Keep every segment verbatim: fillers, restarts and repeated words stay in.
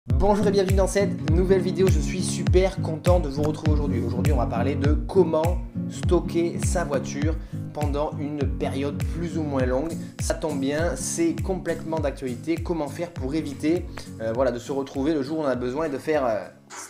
Bonjour et bienvenue dans cette nouvelle vidéo, je suis super content de vous retrouver aujourd'hui. Aujourd'hui on va parler de comment stocker sa voiture pendant une période plus ou moins longue. Ça tombe bien, c'est complètement d'actualité. Comment faire pour éviter euh, voilà, de se retrouver le jour où on a besoin et de faire euh,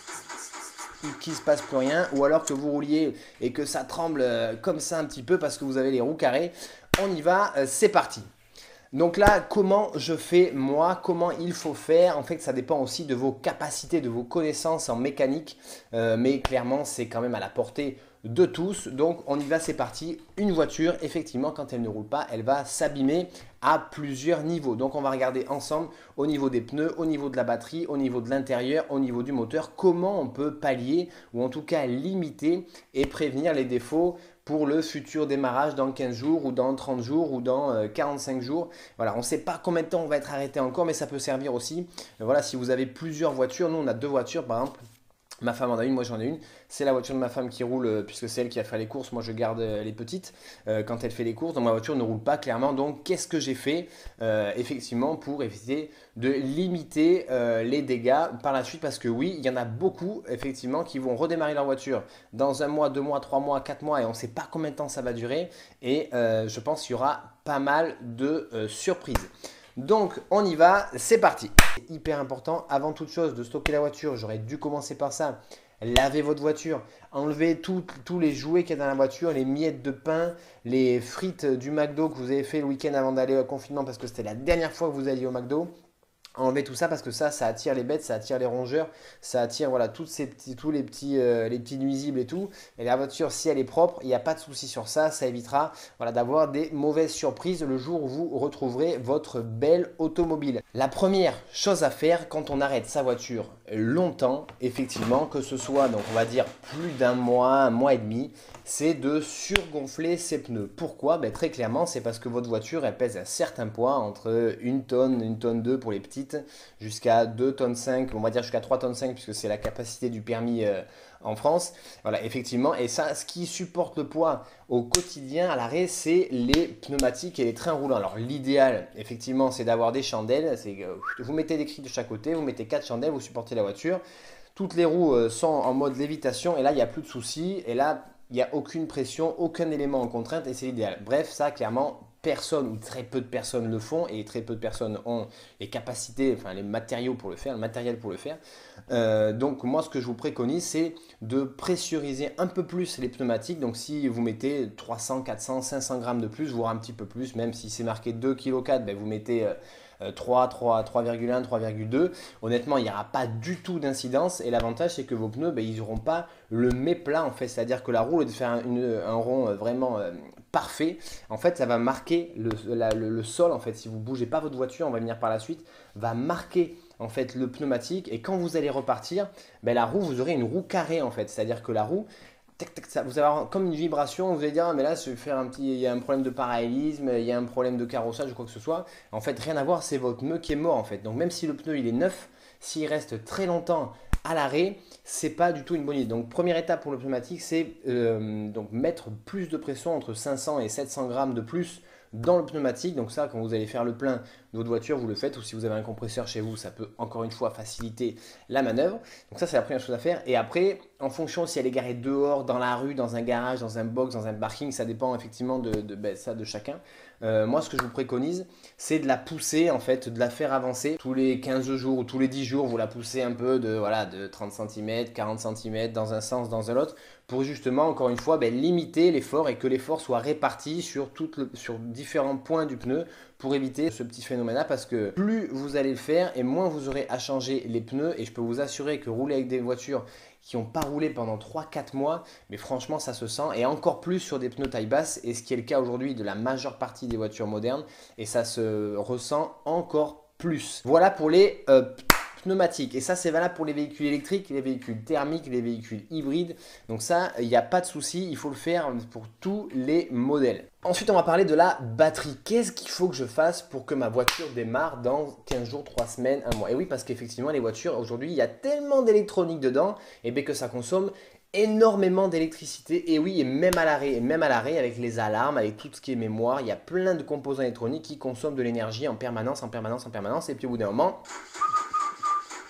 qu'il ne se passe plus rien, ou alors que vous rouliez et que ça tremble euh, comme ça un petit peu parce que vous avez les roues carrées. On y va, euh, c'est parti. Donc là, comment je fais moi, comment il faut faire? En fait, ça dépend aussi de vos capacités, de vos connaissances en mécanique. Euh, mais clairement, c'est quand même à la portée de tous. Donc on y va, c'est parti. Une voiture, effectivement, quand elle ne roule pas, elle va s'abîmer à plusieurs niveaux. Donc on va regarder ensemble au niveau des pneus, au niveau de la batterie, au niveau de l'intérieur, au niveau du moteur, comment on peut pallier ou en tout cas limiter et prévenir les défauts pour le futur démarrage dans quinze jours ou dans trente jours ou dans quarante-cinq jours. Voilà, on ne sait pas combien de temps on va être arrêté encore, mais ça peut servir aussi. Voilà, si vous avez plusieurs voitures, nous on a deux voitures par exemple. Ma femme en a une, moi j'en ai une. C'est la voiture de ma femme qui roule euh, puisque c'est elle qui a fait les courses. Moi je garde euh, les petites euh, quand elle fait les courses. Donc ma voiture ne roule pas clairement. Donc qu'est-ce que j'ai fait euh, effectivement pour éviter de limiter euh, les dégâts par la suite? Parce que oui, il y en a beaucoup effectivement qui vont redémarrer leur voiture dans un mois, deux mois, trois mois, quatre mois et on ne sait pas combien de temps ça va durer. Et euh, je pense qu'il y aura pas mal de euh, surprises. Donc on y va, c'est parti. C'est hyper important, avant toute chose, de stocker la voiture. J'aurais dû commencer par ça. Lavez votre voiture, enlevez tous les jouets qu'il y a dans la voiture, les miettes de pain, les frites du McDo que vous avez fait le week-end avant d'aller au confinement parce que c'était la dernière fois que vous alliez au McDo. Enlevez tout ça parce que ça, ça attire les bêtes, ça attire les rongeurs, ça attire voilà, toutes ces petits, tous les petits, euh, les petits nuisibles et tout. Et la voiture, si elle est propre, il n'y a pas de souci sur ça, ça évitera voilà, d'avoir des mauvaises surprises le jour où vous retrouverez votre belle automobile. La première chose à faire quand on arrête sa voiture longtemps, effectivement, que ce soit donc on va dire plus d'un mois, un mois et demi, c'est de surgonfler ses pneus. Pourquoi? Ben, très clairement, c'est parce que votre voiture elle pèse un certain poids, entre une tonne, une tonne deux pour les petites, jusqu'à deux tonnes cinq, on va dire jusqu'à trois tonnes cinq puisque c'est la capacité du permis euh, en France. Voilà, effectivement, et ça, ce qui supporte le poids au quotidien à l'arrêt, c'est les pneumatiques et les trains roulants. Alors l'idéal, effectivement, c'est d'avoir des chandelles. C'est que vous mettez des cris de chaque côté, vous mettez quatre chandelles, vous supportez la voiture. Toutes les roues euh, sont en mode lévitation et là, il n'y a plus de soucis. Et là, il n'y a aucune pression, aucun élément en contrainte et c'est l'idéal. Bref, ça, clairement, personne ou très peu de personnes le font et très peu de personnes ont les capacités, enfin les matériaux pour le faire, le matériel pour le faire. Euh, donc moi, ce que je vous préconise, c'est de pressuriser un peu plus les pneumatiques. Donc si vous mettez trois cents, quatre cents, cinq cents grammes de plus, voire un petit peu plus, même si c'est marqué deux virgule quatre kilos, ben vous mettez euh, trois, trois, trois virgule un, trois virgule deux. Honnêtement, il n'y aura pas du tout d'incidence et l'avantage c'est que vos pneus, ben, ils n'auront pas le méplat en fait, c'est-à-dire que la roue, au lieu de faire une, un rond vraiment euh, parfait, en fait ça va marquer le, la, le, le sol en fait. Si vous ne bougez pas votre voiture, on va venir par la suite, va marquer en fait le pneumatique et quand vous allez repartir, ben, la roue, vous aurez une roue carrée en fait, c'est-à-dire que la roue, ça, vous allez avoir comme une vibration, vous allez dire ah, mais là je vais faire un petit, il y a un problème de parallélisme, il y a un problème de carrossage ou quoi que ce soit. En fait rien à voir, c'est votre pneu qui est mort en fait. Donc même si le pneu il est neuf, s'il reste très longtemps à l'arrêt, c'est pas du tout une bonne idée. Donc première étape pour le pneumatique, c'est euh, donc mettre plus de pression entre cinq cents et sept cents grammes de plus dans le pneumatique. Donc ça, quand vous allez faire le plein de votre voiture, vous le faites, ou si vous avez un compresseur chez vous, ça peut encore une fois faciliter la manœuvre. Donc ça, c'est la première chose à faire. Et après, en fonction si elle est garée dehors, dans la rue, dans un garage, dans un box, dans un parking, ça dépend effectivement de, de, ben, ça, de chacun. Euh, moi, ce que je vous préconise, c'est de la pousser, en fait, de la faire avancer. Tous les quinze jours ou tous les dix jours, vous la poussez un peu de, voilà, de trente centimètres, quarante centimètres, dans un sens, dans un autre, pour justement, encore une fois, ben, limiter l'effort et que l'effort soit réparti sur, toute le, sur différents points du pneu pour éviter ce petit phénomène-là, parce que plus vous allez le faire et moins vous aurez à changer les pneus. Et je peux vous assurer que rouler avec des voitures qui n'ont pas roulé pendant trois quatre mois, mais franchement ça se sent, et encore plus sur des pneus taille basse, et ce qui est le cas aujourd'hui de la majeure partie des voitures modernes, et ça se ressent encore plus. Voilà pour les euh, pneumatiques, et ça c'est valable pour les véhicules électriques, les véhicules thermiques, les véhicules hybrides. Donc ça, il n'y a pas de souci, il faut le faire pour tous les modèles. Ensuite, on va parler de la batterie. Qu'est-ce qu'il faut que je fasse pour que ma voiture démarre dans quinze jours, trois semaines, un mois? Et oui, parce qu'effectivement, les voitures, aujourd'hui, il y a tellement d'électronique dedans et bien que ça consomme énormément d'électricité. Et oui, et même à l'arrêt, même à l'arrêt, avec les alarmes, avec tout ce qui est mémoire, il y a plein de composants électroniques qui consomment de l'énergie en permanence, en permanence, en permanence. Et puis au bout d'un moment,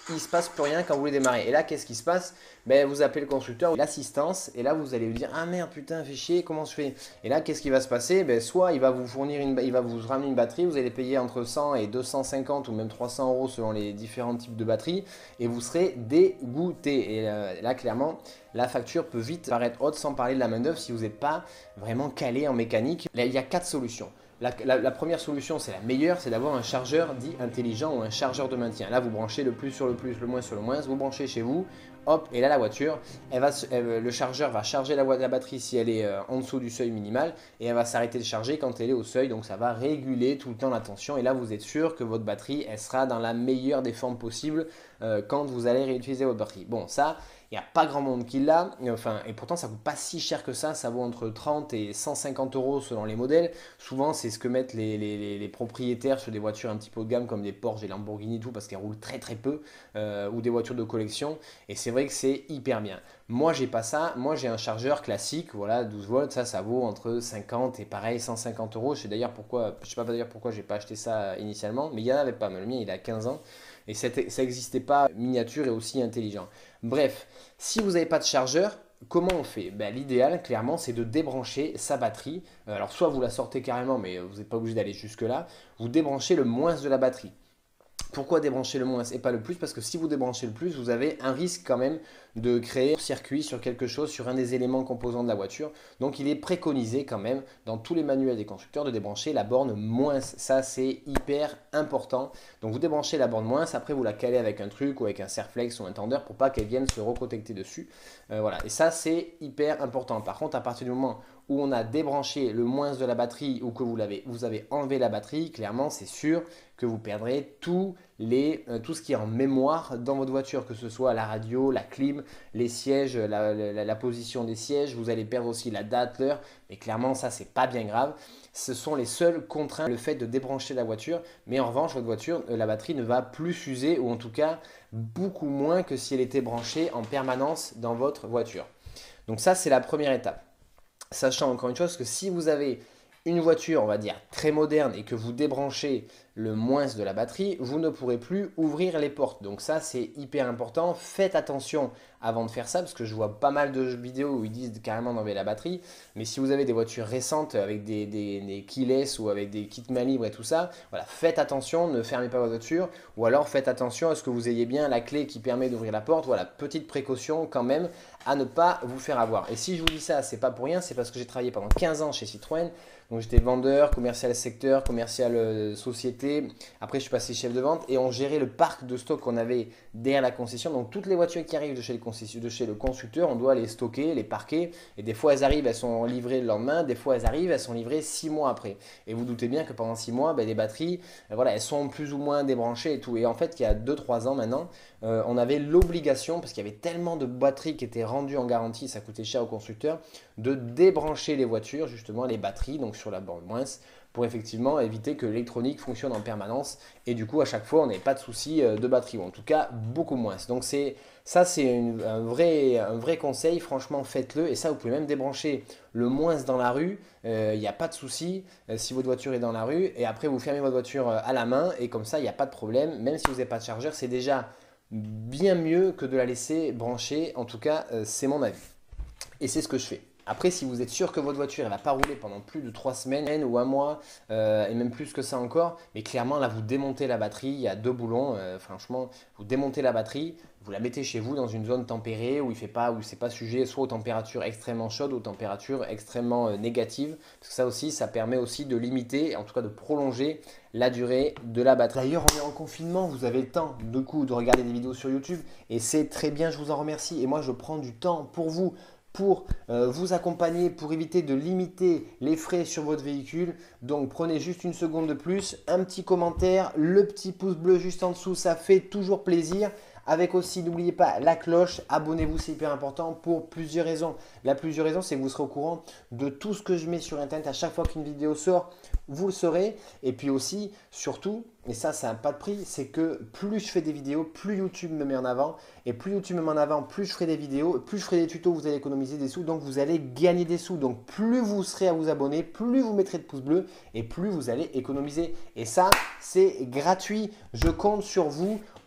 il ne se passe plus rien quand vous les démarrez. Et là, qu'est-ce qui se passe? Ben, vous appelez le constructeur, l'assistance, et là, vous allez lui dire « Ah merde, putain, fais chier, comment je fais ?» Et là, qu'est-ce qui va se passer? Ben, soit il va vous fournir une, il va vous ramener une batterie, vous allez payer entre cent et deux cent cinquante ou même trois cents euros selon les différents types de batteries, et vous serez dégoûté. Et euh, là, clairement, la facture peut vite paraître haute, sans parler de la main-d'œuvre si vous n'êtes pas vraiment calé en mécanique. Là, il y a quatre solutions. La, la, la première solution, c'est la meilleure, c'est d'avoir un chargeur dit intelligent ou un chargeur de maintien. Là, vous branchez le plus sur le plus, le moins sur le moins, vous branchez chez vous, hop, et là la voiture, elle va, elle, le chargeur va charger la, la batterie si elle est euh, en dessous du seuil minimal, et elle va s'arrêter de charger quand elle est au seuil, donc ça va réguler tout le temps la tension, et là vous êtes sûr que votre batterie, elle sera dans la meilleure des formes possibles euh, quand vous allez réutiliser votre batterie. Bon, ça, il n'y a pas grand monde qui l'a, enfin, et pourtant ça ne coûte pas si cher que ça, ça vaut entre trente et cent cinquante euros selon les modèles. Souvent c'est ce que mettent les, les, les, les propriétaires sur des voitures un petit peu haut de gamme comme des Porsche, des Lamborghini et tout, parce qu'elles roulent très très peu, euh, ou des voitures de collection, et c'est vrai que c'est hyper bien. Moi j'ai pas ça, moi j'ai un chargeur classique, voilà, douze volts, ça ça vaut entre cinquante et pareil cent cinquante euros. Je sais d'ailleurs pourquoi, je sais pas d'ailleurs pourquoi j'ai pas acheté ça initialement, mais il y en avait pas, mais le mien il a quinze ans. Et ça n'existait pas miniature et aussi intelligent. Bref, si vous n'avez pas de chargeur, comment on fait? Ben, l'idéal, clairement, c'est de débrancher sa batterie. Alors, soit vous la sortez carrément, mais vous n'êtes pas obligé d'aller jusque-là. Vous débranchez le moins de la batterie. Pourquoi débrancher le moins et pas le plus? Parce que si vous débranchez le plus, vous avez un risque quand même de créer un circuit sur quelque chose, sur un des éléments composants de la voiture. Donc il est préconisé quand même dans tous les manuels des constructeurs de débrancher la borne moins. Ça c'est hyper important. Donc vous débranchez la borne moins, après vous la calez avec un truc ou avec un serflex ou un tendeur pour pas qu'elle vienne se reconnecter dessus. Euh, voilà. Et ça c'est hyper important. Par contre, à partir du moment où on a débranché le moins de la batterie ou que vous, l'avez, vous avez enlevé la batterie, clairement c'est sûr que vous perdrez tout, les, euh, tout ce qui est en mémoire dans votre voiture, que ce soit la radio, la clim, les sièges, la, la, la position des sièges, vous allez perdre aussi la date, l'heure, mais clairement ça c'est pas bien grave. Ce sont les seules contraintes, le fait de débrancher la voiture, mais en revanche votre voiture, euh, la batterie ne va plus s'user, ou en tout cas beaucoup moins que si elle était branchée en permanence dans votre voiture. Donc ça c'est la première étape. Sachant encore une chose que si vous avez une voiture, on va dire, très moderne et que vous débranchez le moins de la batterie, vous ne pourrez plus ouvrir les portes. Donc ça, c'est hyper important. Faites attention avant de faire ça, parce que je vois pas mal de vidéos où ils disent carrément d'enlever la batterie. Mais si vous avez des voitures récentes avec des, des, des keyless ou avec des kits main libre et tout ça, voilà, faites attention, ne fermez pas votre voiture. Ou alors faites attention à ce que vous ayez bien la clé qui permet d'ouvrir la porte. Voilà, petite précaution quand même à ne pas vous faire avoir. Et si je vous dis ça, c'est pas pour rien, c'est parce que j'ai travaillé pendant quinze ans chez Citroën. Donc j'étais vendeur, commercial secteur, commercial euh, société. Après je suis passé chef de vente et on gérait le parc de stock qu'on avait derrière la concession. Donc toutes les voitures qui arrivent de chez, le de chez le constructeur, on doit les stocker, les parquer. Et des fois elles arrivent, elles sont livrées le lendemain. Des fois elles arrivent, elles sont livrées six mois après. Et vous doutez bien que pendant six mois, ben, les batteries, euh, voilà, elles sont plus ou moins débranchées et tout. Et en fait il y a deux trois ans maintenant, euh, on avait l'obligation, parce qu'il y avait tellement de batteries qui étaient rendues en garantie, ça coûtait cher au constructeur, de débrancher les voitures, justement les batteries, donc sur la borne moins, pour effectivement éviter que l'électronique fonctionne en permanence et du coup à chaque fois on n'ait pas de souci de batterie, ou en tout cas beaucoup moins. Donc c'est ça, c'est un vrai, un vrai conseil, franchement faites-le. Et ça vous pouvez même débrancher le moins dans la rue, il euh, n'y a pas de souci euh, si votre voiture est dans la rue, et après vous fermez votre voiture à la main et comme ça il n'y a pas de problème. Même si vous n'avez pas de chargeur, c'est déjà bien mieux que de la laisser brancher, en tout cas euh, c'est mon avis et c'est ce que je fais. Après, si vous êtes sûr que votre voiture ne va pas rouler pendant plus de trois semaines ou un mois, euh, et même plus que ça encore, mais clairement là vous démontez la batterie, il y a deux boulons, euh, franchement, vous démontez la batterie, vous la mettez chez vous dans une zone tempérée où il fait pas, où c'est pas sujet soit aux températures extrêmement chaudes ou aux températures extrêmement euh, négatives, parce que ça aussi, ça permet aussi de limiter, en tout cas de prolonger la durée de la batterie. D'ailleurs, on est en confinement, vous avez le temps de coup de regarder des vidéos sur YouTube et c'est très bien, je vous en remercie. Et moi, je prends du temps pour vous, pour euh, vous accompagner, pour éviter de limiter les frais sur votre véhicule. Donc prenez juste une seconde de plus, un petit commentaire, le petit pouce bleu juste en dessous, ça fait toujours plaisir. Avec aussi, n'oubliez pas la cloche, abonnez-vous, c'est hyper important pour plusieurs raisons. La plusieurs raison, c'est que vous serez au courant de tout ce que je mets sur Internet à chaque fois qu'une vidéo sort, vous le saurez. Et puis aussi, surtout, et ça, ça n'a pas de prix, c'est que plus je fais des vidéos, plus YouTube me met en avant. Et plus YouTube me met en avant, plus je ferai des vidéos, plus je ferai des tutos, vous allez économiser des sous, donc vous allez gagner des sous. Donc plus vous serez à vous abonner, plus vous mettrez de pouces bleus et plus vous allez économiser. Et ça, c'est gratuit. Je compte sur vous.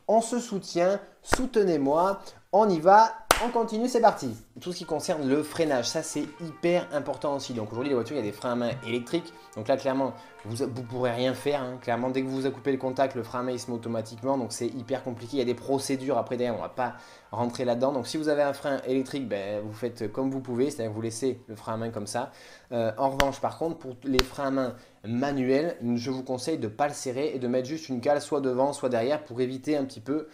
On se soutient, soutenez-moi, on y va. On continue, c'est parti. Tout ce qui concerne le freinage, ça c'est hyper important aussi. Donc aujourd'hui les voitures, il y a des freins à main électriques. Donc là clairement, vous ne pourrez rien faire. Hein. Clairement, dès que vous coupez le contact, le frein à main il se met automatiquement. Donc c'est hyper compliqué. Il y a des procédures après derrière, on ne va pas rentrer là-dedans. Donc si vous avez un frein électrique, ben, vous faites comme vous pouvez. C'est-à-dire que vous laissez le frein à main comme ça. Euh, en revanche, par contre, pour les freins à main manuels, je vous conseille de ne pas le serrer et de mettre juste une cale soit devant, soit derrière pour éviter un petit peu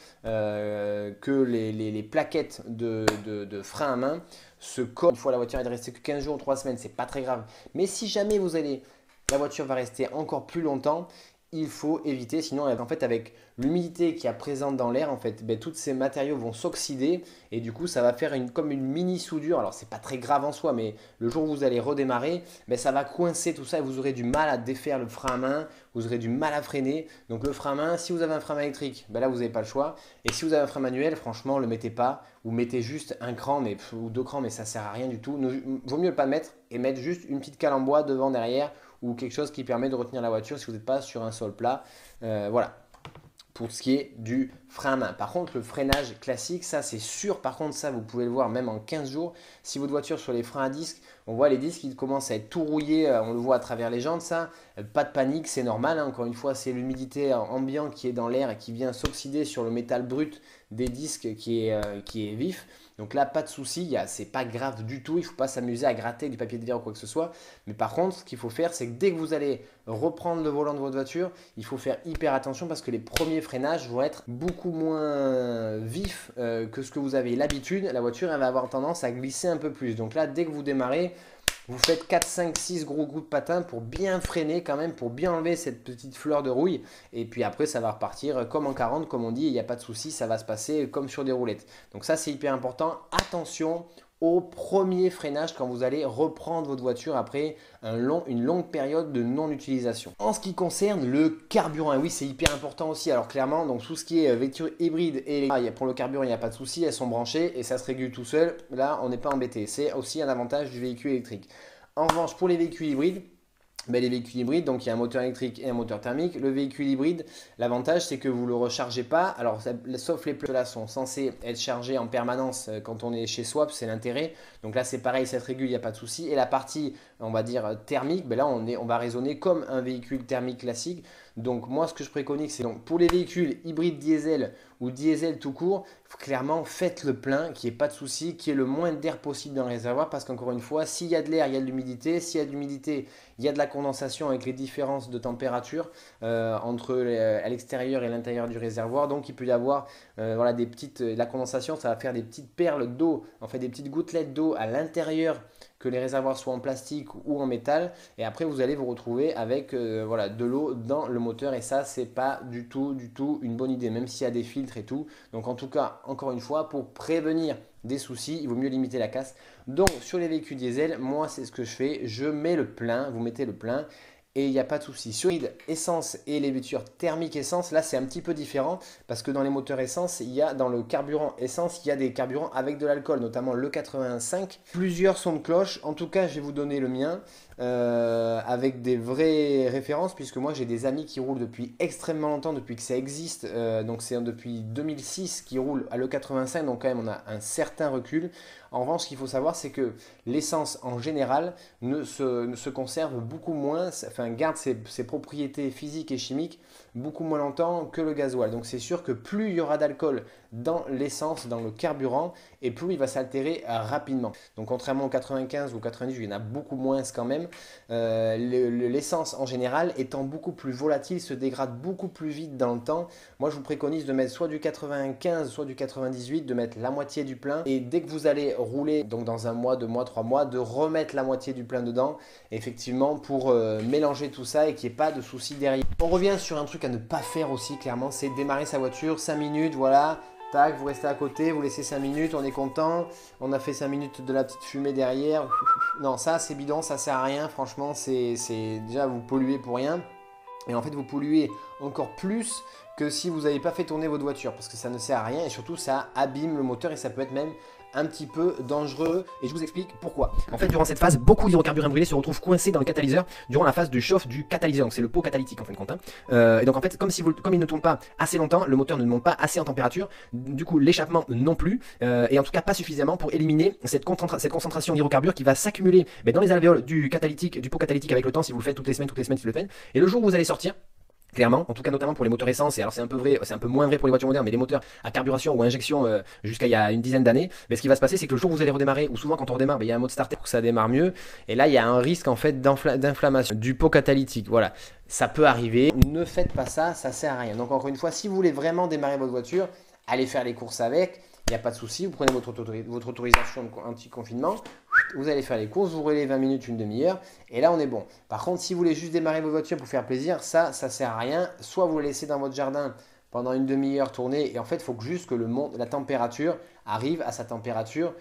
euh, que les, les, les plaquettes de, de, de frein à main se collent. Une fois la voiture est restée que quinze jours ou trois semaines, c'est pas très grave. Mais si jamais vous allez, la voiture va rester encore plus longtemps, il faut éviter, sinon en fait avec l'humidité qui est présente dans l'air, en fait, ben, tous ces matériaux vont s'oxyder et du coup ça va faire une, comme une mini soudure. Alors c'est pas très grave en soi, mais le jour où vous allez redémarrer, ben, ça va coincer tout ça et vous aurez du mal à défaire le frein à main, vous aurez du mal à freiner. Donc le frein à main, si vous avez un frein à main électrique, ben là vous n'avez pas le choix. Et si vous avez un frein manuel, franchement, le mettez pas, ou mettez juste un cran mais, ou deux crans, mais ça sert à rien du tout. Ne, vaut mieux le pas mettre et mettre juste une petite cale en bois devant, derrière, ou quelque chose qui permet de retenir la voiture si vous n'êtes pas sur un sol plat. Euh, voilà, pour ce qui est du frein à main. Par contre, le freinage classique, ça c'est sûr. Par contre, ça vous pouvez le voir même en quinze jours. Si votre voiture sur les freins à disque, on voit les disques qui commencent à être tout rouillés, on le voit à travers les jantes, ça, pas de panique, c'est normal. Hein. Encore une fois, c'est l'humidité ambiante qui est dans l'air et qui vient s'oxyder sur le métal brut des disques qui est, euh, qui est vif. Donc là, pas de souci, c'est pas grave du tout, il ne faut pas s'amuser à gratter du papier de verre ou quoi que ce soit. Mais par contre, ce qu'il faut faire, c'est que dès que vous allez reprendre le volant de votre voiture, il faut faire hyper attention parce que les premiers freinages vont être beaucoup moins vifs euh, que ce que vous avez l'habitude. La voiture, elle va avoir tendance à glisser un peu plus. Donc là, dès que vous démarrez, vous faites quatre, cinq, six gros coups de patin pour bien freiner quand même, pour bien enlever cette petite fleur de rouille. Et puis après, ça va repartir comme en quarante, comme on dit, il n'y a pas de souci, ça va se passer comme sur des roulettes. Donc ça, c'est hyper important. Attention au premier freinage quand vous allez reprendre votre voiture après un long, une longue période de non-utilisation. En ce qui concerne le carburant, et oui c'est hyper important aussi, alors clairement donc tout ce qui est voiture hybride et électrique, pour le carburant il n'y a pas de souci, elles sont branchées et ça se régule tout seul, là on n'est pas embêté, c'est aussi un avantage du véhicule électrique. En revanche pour les véhicules hybrides, ben, les véhicules hybrides, donc il y a un moteur électrique et un moteur thermique. Le véhicule hybride, l'avantage c'est que vous ne le rechargez pas. Alors, ça, sauf les pneus là sont censés être chargés en permanence quand on est chez Swap, c'est l'intérêt. Donc là, c'est pareil, cette régule, il n'y a pas de souci. Et la partie, on va dire thermique, ben là, on, est, on va raisonner comme un véhicule thermique classique. Donc moi, ce que je préconise, c'est donc pour les véhicules hybrides diesel ou diesel tout court, clairement, faites le plein, qu'il n'y ait pas de souci, qu'il y ait le moins d'air possible dans le réservoir. Parce qu'encore une fois, s'il y a de l'air, il y a de l'humidité. S'il y a de l'humidité, il y a de la condensation avec les différences de température euh, entre les, à l'extérieur et l'intérieur du réservoir. Donc il peut y avoir euh, voilà, des petites, la condensation, ça va faire des petites perles d'eau, en fait des petites gouttelettes d'eau à l'intérieur, que les réservoirs soient en plastique ou en métal, et après vous allez vous retrouver avec euh, voilà, de l'eau dans le moteur, et ça c'est pas du tout du tout une bonne idée, même s'il y a des filtres et tout. Donc en tout cas, encore une fois, pour prévenir des soucis, il vaut mieux limiter la casse. Donc sur les véhicules diesel, moi c'est ce que je fais, je mets le plein, vous mettez le plein et il n'y a pas de souci. Sur les essence et les voitures thermiques essence, là c'est un petit peu différent parce que dans les moteurs essence, il y a dans le carburant essence, il y a des carburants avec de l'alcool, notamment le quatre-vingt-cinq. Plusieurs sons de cloche, en tout cas je vais vous donner le mien euh, avec des vraies références, puisque moi j'ai des amis qui roulent depuis extrêmement longtemps, depuis que ça existe, euh, donc c'est depuis deux mille six qui roulent à l'E quatre-vingt-cinq, donc quand même on a un certain recul. En revanche, ce qu'il faut savoir, c'est que l'essence en général ne se, ne se conserve beaucoup moins, enfin garde ses, ses propriétés physiques et chimiques beaucoup moins longtemps que le gasoil. Donc c'est sûr que plus il y aura d'alcool dans l'essence, dans le carburant, et plus il va s'altérer euh, rapidement. Donc contrairement au quatre-vingt-quinze ou quatre-vingt-dix, il y en a beaucoup moins quand même. Euh, l'essence en général étant beaucoup plus volatile, se dégrade beaucoup plus vite dans le temps. Moi je vous préconise de mettre soit du quatre-vingt-quinze, soit du quatre-vingt-dix-huit, de mettre la moitié du plein, et dès que vous allez rouler, donc dans un mois, deux mois, trois mois, de remettre la moitié du plein dedans, effectivement pour euh, mélanger tout ça et qu'il n'y ait pas de soucis derrière. On revient sur un truc à ne pas faire aussi, clairement, c'est démarrer sa voiture, cinq minutes, voilà. Tac, vous restez à côté, vous laissez cinq minutes, on est content. On a fait cinq minutes de la petite fumée derrière. Non, ça c'est bidon, ça sert à rien. Franchement, c'est déjà vous polluez pour rien. Et en fait, vous polluez encore plus que si vous n'avez pas fait tourner votre voiture, parce que ça ne sert à rien et surtout ça abîme le moteur et ça peut être même un petit peu dangereux, et je vous explique pourquoi. En fait, durant cette phase, beaucoup d'hydrocarbures imbrûlés se retrouvent coincés dans le catalyseur durant la phase de chauffe du catalyseur, donc c'est le pot catalytique en fin de compte. Hein. Euh, et donc en fait, comme, si vous, comme il ne tourne pas assez longtemps, le moteur ne monte pas assez en température, du coup l'échappement non plus, euh, et en tout cas pas suffisamment pour éliminer cette, concentra cette concentration d'hydrocarbures qui va s'accumuler dans les alvéoles du catalytique, du pot catalytique avec le temps, si vous le faites toutes les semaines, toutes les semaines, si vous le faites. Et le jour où vous allez sortir, clairement, en tout cas notamment pour les moteurs essence, et alors c'est un peu vrai, c'est un peu moins vrai pour les voitures modernes, mais les moteurs à carburation ou à injection euh, jusqu'à il y a une dizaine d'années, mais ce qui va se passer c'est que le jour où vous allez redémarrer, ou souvent quand on redémarre, ben, il y a un mode starter pour que ça démarre mieux, et là il y a un risque en fait d'inflammation du pot catalytique, voilà, ça peut arriver, ne faites pas ça, ça sert à rien. Donc encore une fois, si vous voulez vraiment démarrer votre voiture, allez faire les courses avec, il n'y a pas de souci, vous prenez votre, autori votre autorisation anti-confinement, vous allez faire les courses, vous roulez vingt minutes, une demi-heure, et là on est bon. Par contre, si vous voulez juste démarrer votre voiture pour faire plaisir, ça, ça sert à rien. Soit vous la laissez dans votre jardin pendant une demi-heure tourner, et en fait, il faut que juste que le monde, la température arrive à sa température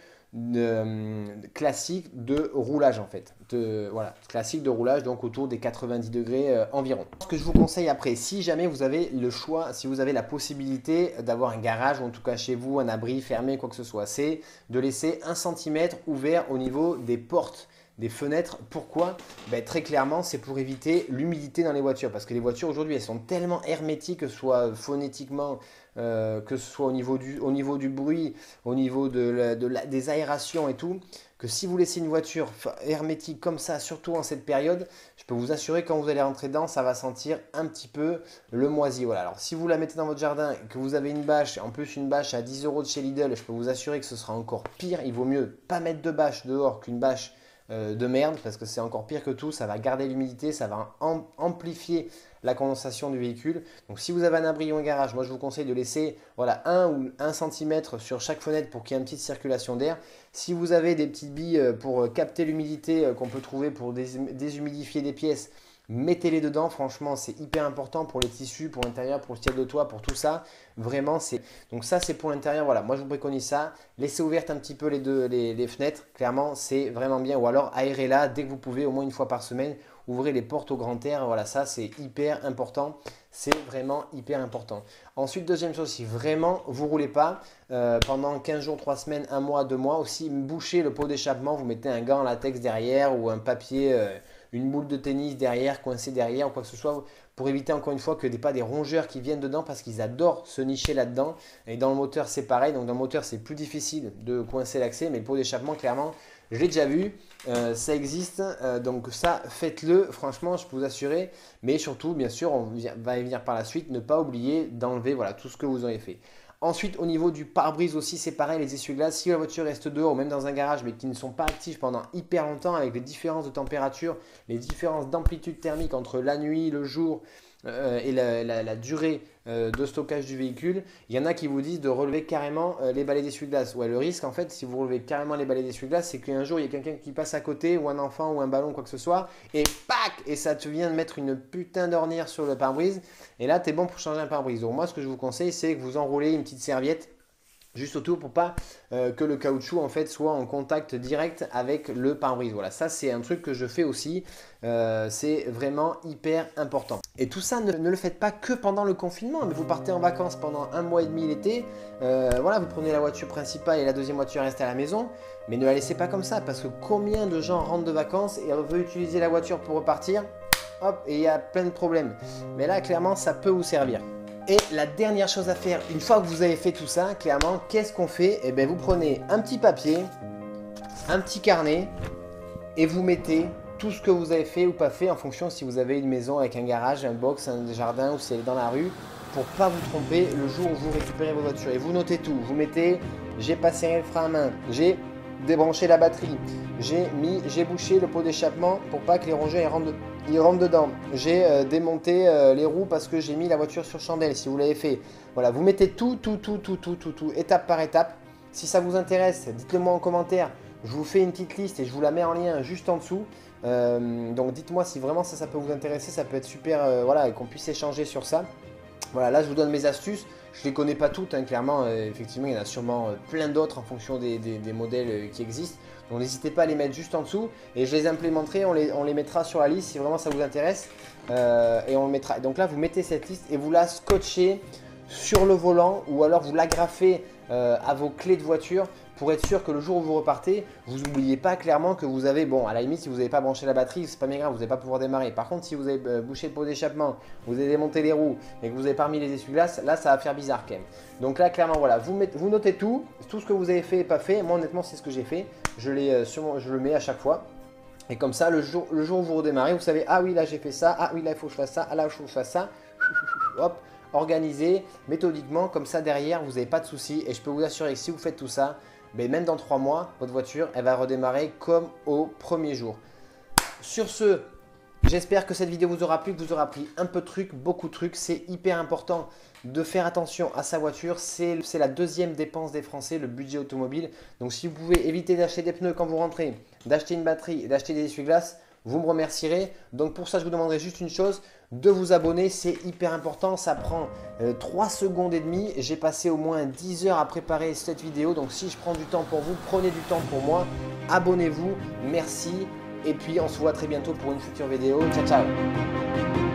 de, classique de roulage en fait. De, voilà, classique de roulage, donc autour des quatre-vingt-dix degrés euh, environ. Ce que je vous conseille après, si jamais vous avez le choix, si vous avez la possibilité d'avoir un garage, ou en tout cas chez vous, un abri fermé, quoi que ce soit, c'est de laisser un centimètre ouvert au niveau des portes, des fenêtres. Pourquoi? Ben, très clairement, c'est pour éviter l'humidité dans les voitures. Parce que les voitures aujourd'hui, elles sont tellement hermétiques, que ce soit phonétiquement, euh, que ce soit au niveau du, au niveau du bruit, au niveau de la, de la, des aérations et tout, que si vous laissez une voiture hermétique comme ça, surtout en cette période, je peux vous assurer que quand vous allez rentrer dedans, ça va sentir un petit peu le moisi. Voilà. Alors si vous la mettez dans votre jardin et que vous avez une bâche, en plus une bâche à dix euros de chez Lidl, je peux vous assurer que ce sera encore pire. Il vaut mieux pas mettre de bâche dehors qu'une bâche de merde, parce que c'est encore pire que tout, ça va garder l'humidité, ça va am amplifier la condensation du véhicule. Donc si vous avez un abri ou un garage, moi je vous conseille de laisser voilà, un ou un centimètre sur chaque fenêtre pour qu'il y ait une petite circulation d'air. Si vous avez des petites billes pour capter l'humidité qu'on peut trouver pour déshumidifier des pièces, mettez-les dedans, franchement c'est hyper important pour les tissus, pour l'intérieur, pour le style de toit, pour tout ça. Vraiment c'est. Donc ça c'est pour l'intérieur, voilà, moi je vous préconise ça. Laissez ouvertes un petit peu les, deux, les, les fenêtres, clairement c'est vraiment bien. Ou alors aérez-la dès que vous pouvez, au moins une fois par semaine. Ouvrez les portes au grand air, voilà, ça c'est hyper important. C'est vraiment hyper important. Ensuite, deuxième chose, si vraiment vous ne roulez pas euh, pendant quinze jours, trois semaines, un mois, deux mois, aussi bouchez le pot d'échappement, vous mettez un gant en latex derrière ou un papier, euh, une boule de tennis derrière, coincée derrière ou quoi que ce soit, pour éviter encore une fois que des pas des rongeurs qui viennent dedans parce qu'ils adorent se nicher là-dedans. Et dans le moteur, c'est pareil. Donc dans le moteur, c'est plus difficile de coincer l'accès, mais le pot d'échappement, clairement, je l'ai déjà vu, euh, ça existe, euh, donc ça faites-le, franchement je peux vous assurer, mais surtout bien sûr on va y venir par la suite, ne pas oublier d'enlever voilà, tout ce que vous avez fait. Ensuite au niveau du pare-brise aussi c'est pareil, les essuie-glaces, si la voiture reste dehors ou même dans un garage mais qui ne sont pas actifs pendant hyper longtemps avec les différences de température, les différences d'amplitude thermique entre la nuit, le jour, Euh, et la, la, la durée euh, de stockage du véhicule, il y en a qui vous disent de relever carrément euh, les balais d'essuie-glace. Ouais, le risque en fait, si vous relevez carrément les balais d'essuie-glace, c'est qu'un jour il y a quelqu'un qui passe à côté, ou un enfant, ou un ballon, quoi que ce soit, et pac, et ça te vient de mettre une putain d'ornière sur le pare-brise, et là tu es bon pour changer un pare-brise. Donc moi ce que je vous conseille, c'est que vous enroulez une petite serviette juste autour pour pas euh, que le caoutchouc en fait soit en contact direct avec le pare-brise. Voilà, ça c'est un truc que je fais aussi, euh, c'est vraiment hyper important. Et tout ça ne, ne le faites pas que pendant le confinement, mais vous partez en vacances pendant un mois et demi l'été, euh, voilà, vous prenez la voiture principale et la deuxième voiture reste à la maison, mais ne la laissez pas comme ça, parce que combien de gens rentrent de vacances et veulent utiliser la voiture pour repartir, hop, et il y a plein de problèmes. Mais là clairement ça peut vous servir. Et la dernière chose à faire, une fois que vous avez fait tout ça, clairement, qu'est-ce qu'on fait? Eh bien, vous prenez un petit papier, un petit carnet, et vous mettez tout ce que vous avez fait ou pas fait en fonction si vous avez une maison avec un garage, un box, un jardin ou si elle est dans la rue, pour pas vous tromper le jour où vous récupérez vos voitures. Et vous notez tout, vous mettez « j'ai pas serré le frein à main »,« j'ai débranché la batterie »,« j'ai mis, j'ai bouché le pot d'échappement pour pas que les rongeurs ils rentrent de il rentre dedans, j'ai euh, démonté euh, les roues parce que j'ai mis la voiture sur chandelle, si vous l'avez fait. Voilà, vous mettez tout, tout, tout, tout, tout, tout, tout, étape par étape. Si ça vous intéresse, dites-le moi en commentaire. Je vous fais une petite liste et je vous la mets en lien juste en dessous. Euh, donc dites-moi si vraiment ça, ça peut vous intéresser, ça peut être super, euh, voilà, et qu'on puisse échanger sur ça. Voilà, là je vous donne mes astuces. Je ne les connais pas toutes, hein, clairement. Euh, effectivement, il y en a sûrement euh, plein d'autres en fonction des, des, des modèles euh, qui existent. Donc n'hésitez pas à les mettre juste en dessous. Et je les implémenterai, on les, on les mettra sur la liste si vraiment ça vous intéresse. Euh, et on le mettra. Donc là, vous mettez cette liste et vous la scotchez sur le volant ou alors vous l'agrafez euh, à vos clés de voiture pour être sûr que le jour où vous repartez, vous n'oubliez pas clairement que vous avez, bon à la limite si vous n'avez pas branché la batterie, c'est pas bien grave, vous n'allez pas pouvoir démarrer. Par contre si vous avez euh, bouché le pot d'échappement, vous avez démonté les roues et que vous avez pas mis les essuie-glaces, là ça va faire bizarre quand même. Donc là clairement voilà, vous, mettez, vous notez tout, tout ce que vous avez fait et pas fait. Moi honnêtement c'est ce que j'ai fait, je, euh, sur, je le mets à chaque fois. Et comme ça le jour, le jour où vous redémarrez, vous savez, ah oui là j'ai fait ça, ah oui là il faut que je fasse ça, ah là il faut que je fasse ça, hop. Organisé, méthodiquement, comme ça derrière vous n'avez pas de soucis et je peux vous assurer que si vous faites tout ça, mais même dans trois mois, votre voiture elle va redémarrer comme au premier jour. Sur ce, j'espère que cette vidéo vous aura plu, que vous aura appris un peu de trucs, beaucoup de trucs. C'est hyper important de faire attention à sa voiture. C'est la deuxième dépense des Français, le budget automobile. Donc si vous pouvez éviter d'acheter des pneus quand vous rentrez, d'acheter une batterie et d'acheter des essuie-glaces, vous me remercierez. Donc pour ça, je vous demanderai juste une chose, de vous abonner. C'est hyper important. Ça prend euh, trois secondes et demie. J'ai passé au moins dix heures à préparer cette vidéo. Donc si je prends du temps pour vous, prenez du temps pour moi. Abonnez-vous. Merci. Et puis on se voit très bientôt pour une future vidéo. Ciao, ciao.